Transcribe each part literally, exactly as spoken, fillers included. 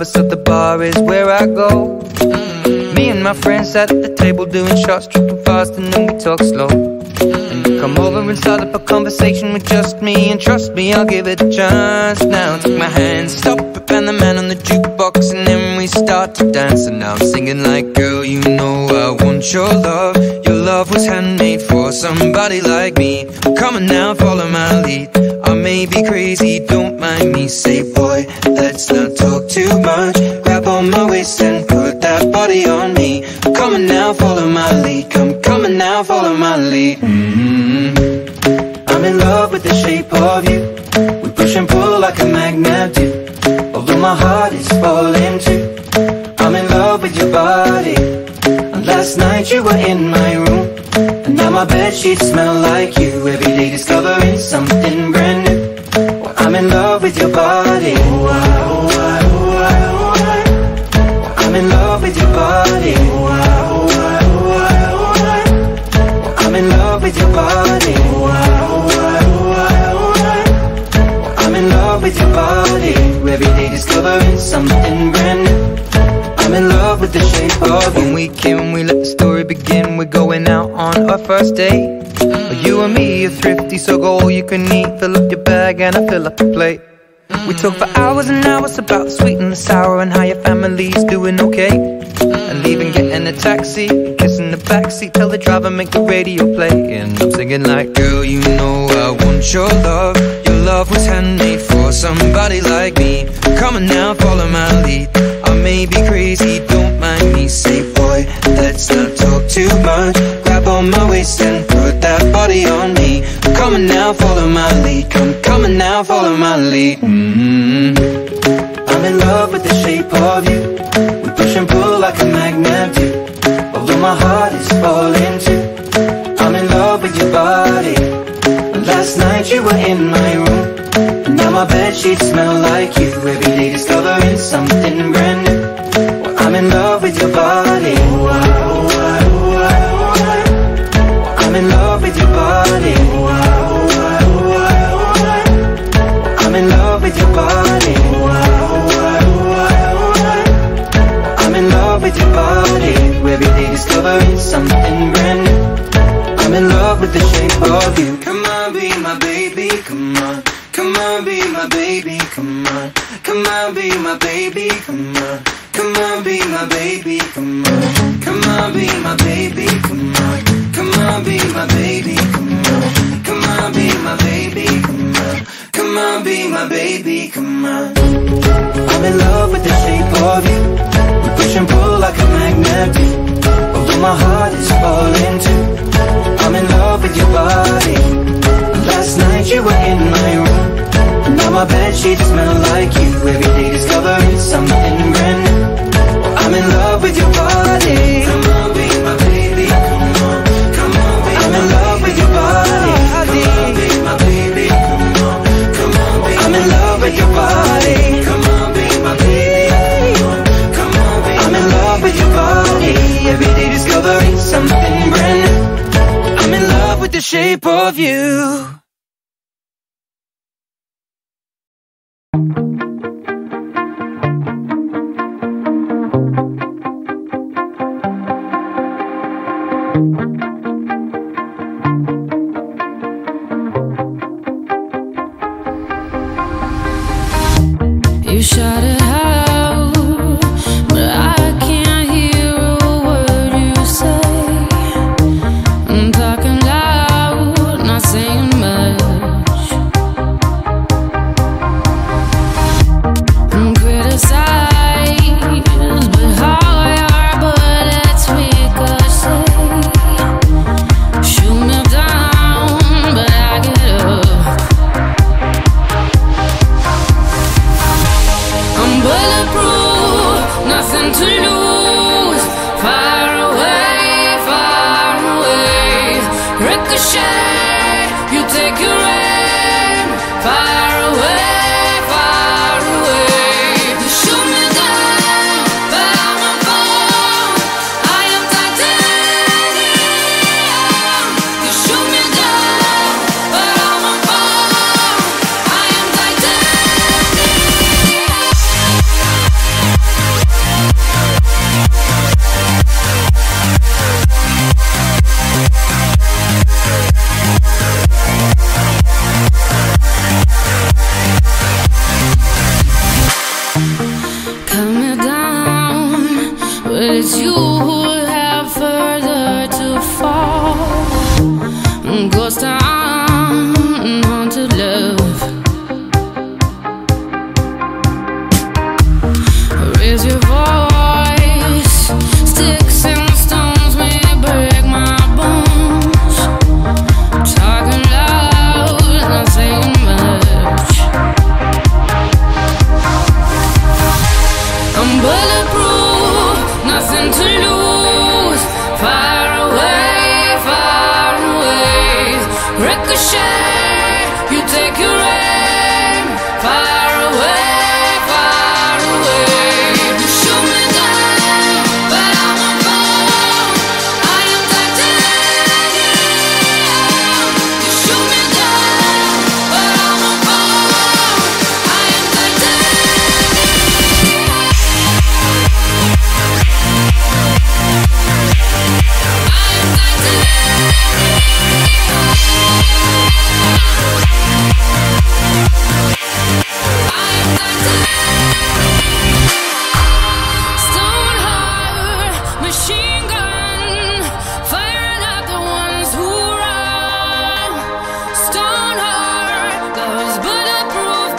lover, so the bar is where I go. mm. Me and my friends at the table doing shots, tripping fast, and then we talk slow. And you come over and start up a conversation with just me, and trust me, I'll give it a chance. Now take my hand, stop it, and the man on the jukebox, and then we start to dance. And now I'm singing like, girl, you know I want your love. Your love was handmade for somebody like me. Come on now, follow my lead. I may be crazy, don't mind me. Say, boy, let's not talk too much. Grab on my waist and put that body on me. Come on now, follow my lead. Come, come on now, follow my lead. mm-hmm. I'm in love with the shape of you. We push and pull like a magnet do. Although my heart is falling too, I'm in love with your body. And last night you were in my room, and now my bedsheets smell like you. Every day discovering something brand new. Well, I'm in love with your body. Ooh, I, ooh, I, ooh, I, ooh, I. Well, I'm in love with your body. Ooh, I, ooh, I, ooh, I, ooh, I. Well, I'm in love with your body. Ooh, I, ooh, I, ooh, I, ooh, I. Well, I'm in love with your body. Every day discovering something brand new. I'm in love with the shape of you. When we came, we let the story begin. We're going out on our first date. mm. You and me are thrifty, so go all you can eat. Fill up your bag and I fill up the plate. mm. We talk for hours and hours about the sweet and the sour, and how your family's doing okay. mm. And leaving, getting a taxi, kissing the backseat, tell the driver make the radio play. And I'm singing like, girl, you know I want your love. Your love was handmade for somebody like me. Come on now, follow my lead. I may be crazy, don't mind me. Say, boy, let's not talk too much. Grab on my waist and put that body on me. Come on now, follow my lead. Come, come on now, follow my lead. mm-hmm. I'm in love with the shape of you. We push and pull like a magnet do. Although my heart is falling too, I'm in love with your body. Last night you were in my room, and now my bedsheets smell like you. Every day discovering something brand new. Well, I'm in love with your body. Ooh, I, ooh, I, ooh, I, ooh, I. Well, I'm in love with your body. Ooh, I, ooh, I, ooh, I, ooh, I. Well, I'm in love with your body. Ooh, I, ooh, I, ooh, I, ooh, I. Well, I'm in love with your body. Every day discovering something brand new. I'm in love with the shape of you. Come on, be my baby, come on. Come on, be my baby, come on. Come on, be my baby, come on. Come on, be my baby, come on. Come on, be my baby, come on. Come on, be my baby, come on. Come on, be my baby, come on. Come on, be my baby, come on. I'm in love with the shape of you. We push and pull like a magnet do. Although my heart is falling too, I'm in love with your body. Last night you were in my room, and now my bedsheets smell like you. Every day discovering something brand new. Well, I'm in love with your body. Come on, be my baby, come on. Come on, be I'm in love with your body. Come on, be my baby, come on. Come on, be I'm in love with your body. Come on, be my baby, come on. Come on, be I'm in love with your body. Every day discovering something brand new. I'm in love with the shape of you. You shout it out, but I can't hear a word you say. I'm talking loud, not saying much. I'm criticized, but how your bullets ricochet. Shoot me down, but I get up. I'm bulletproof, nothing to lose. Far away, far away. Ricochet, you take your aim. Far away, far away. You shoot me down, but I won't fall. I am titanium. You shoot me down, but I won't fall. I am titanium. you who have further to fall. Ghost town, haunted love. Raise your voice. Sticks and stones may break my bones. Talking loud, not saying much. I'm bulletproof, nothing to lose. Far away, far away. Ricochet, you take your aim. Far away, far away. You shoot me down, but I won't fall. I am titanium. You shoot me down, but I won't fall. I am titanium. Stone heart, machine gun, firing at the ones who run. Stone heart, those bulletproof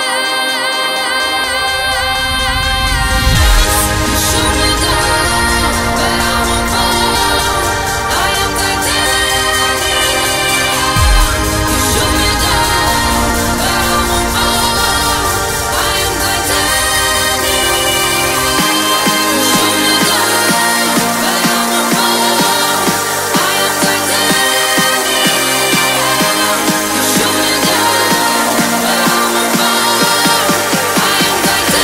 glass. You shoot me down, but I won't fall. I am titanium. You shoot me down, but I won't fall. I am titanium. You shoot me down, but I won't fall. I am titanium. You shoot me down, but I won't fall. I am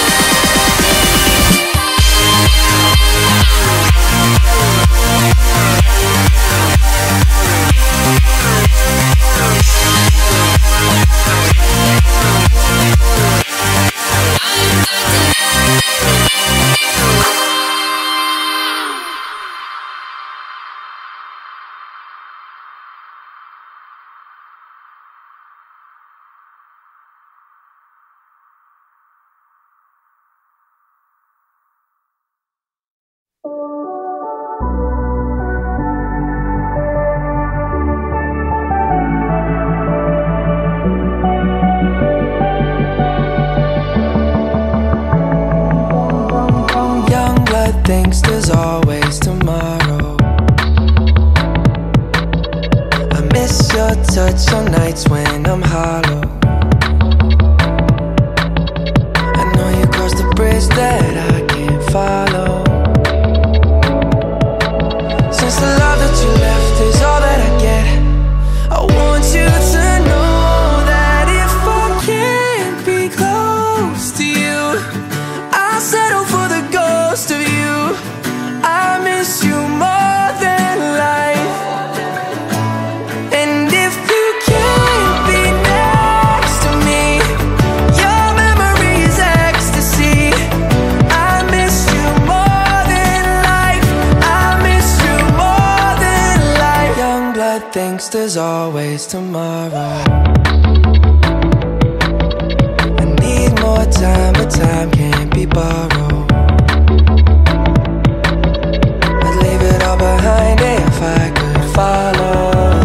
Young blood thinks there's always tomorrow. I miss your touch on nights when I'm hollow. I know you crossed the bridge that I can't follow. Since the love that you left is all that I get, I want you to know that if I can't be close to you, I'll settle for the ghost of you. I miss you more than life. And if you can't be next to me, your memory is ecstasy. I miss you more than life. I miss you more than life. Young blood thinks there's always tomorrow. I need more time, but time can't be borrowed. I'd leave it all behind if I could follow.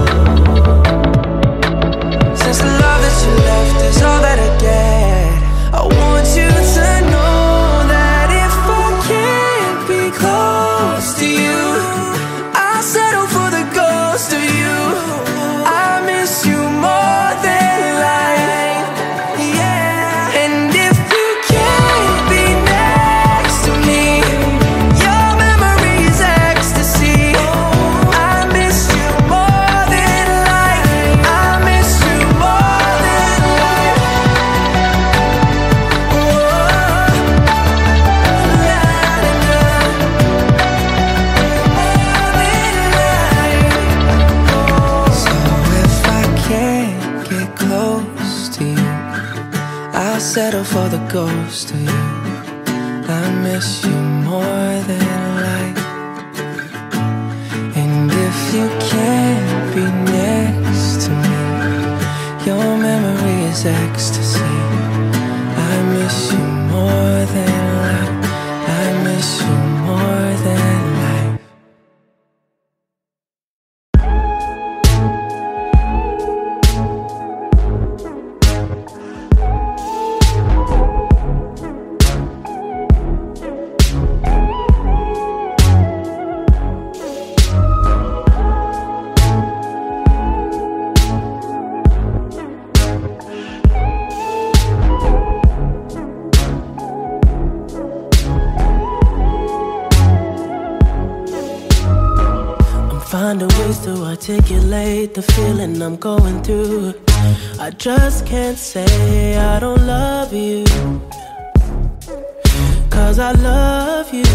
Since the love that you left is all that I get, I want you to know that if I can't be close to you, I'll settle for the ghost of you. I miss you more than life. Yeah. And if you can't be next to me, your memory is ecstasy. I miss you more than life. I miss you more than life. So if I can't get close to you, I'll settle for the ghost of you. I miss you more than life. And if you can't be next to me, your memory is ecstasy. I miss you more than life. I miss you more than finding ways to articulate the feeling I'm going through. I just can't say I don't love you, 'cause I love you.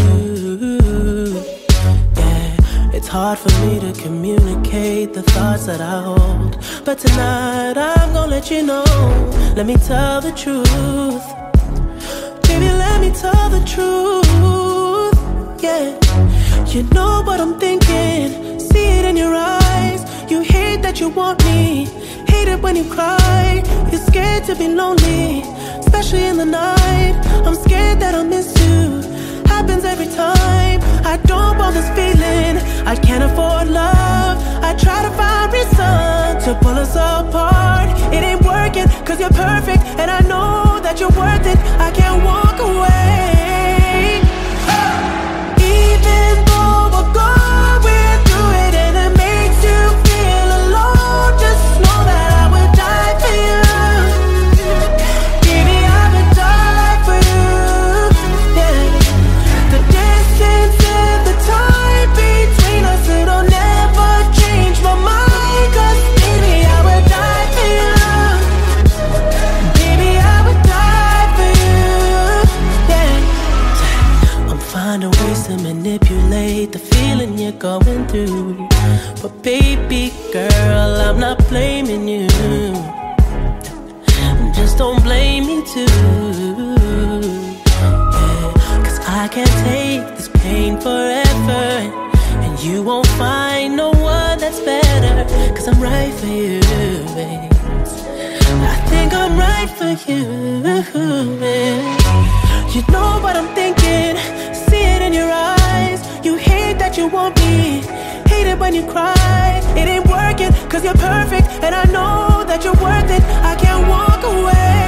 Yeah, it's hard for me to communicate the thoughts that I hold, but tonight I'm gonna let you know. Let me tell the truth. Baby, let me tell the truth. Yeah, you know what I'm thinking, see it in your eyes. You hate that you want me, hate it when you cry. You're scared to be lonely, especially in the night. I'm scared that I'll miss you, happens every time. I don't want this feeling, I can't afford love. I try to find reason to pull us apart. It ain't working, 'cause you're perfect, and I know that you're worth it. I can't walk away. Even though we're going through it and it makes you feel alone, just know that I would die for you. Baby, I would die for you. Yeah. The distance and the time between us, it'll never change my mind. 'Cause baby, I would die for you. Baby, I would die for you. Yeah. I'm finding ways to manipulate the feeling you're going through, but baby girl, I'm not blaming you. Just don't blame me too. Yeah, 'cause I can't take this pain forever, and you won't find no one that's better. 'Cause I'm right for you, babe. I think I'm right for you, babe. You know what I'm thinking, see it in your eyes. You hate that you want me, hate it when you cry. It ain't working, 'cause you're perfect, and I know that you're worth it. I can't walk away.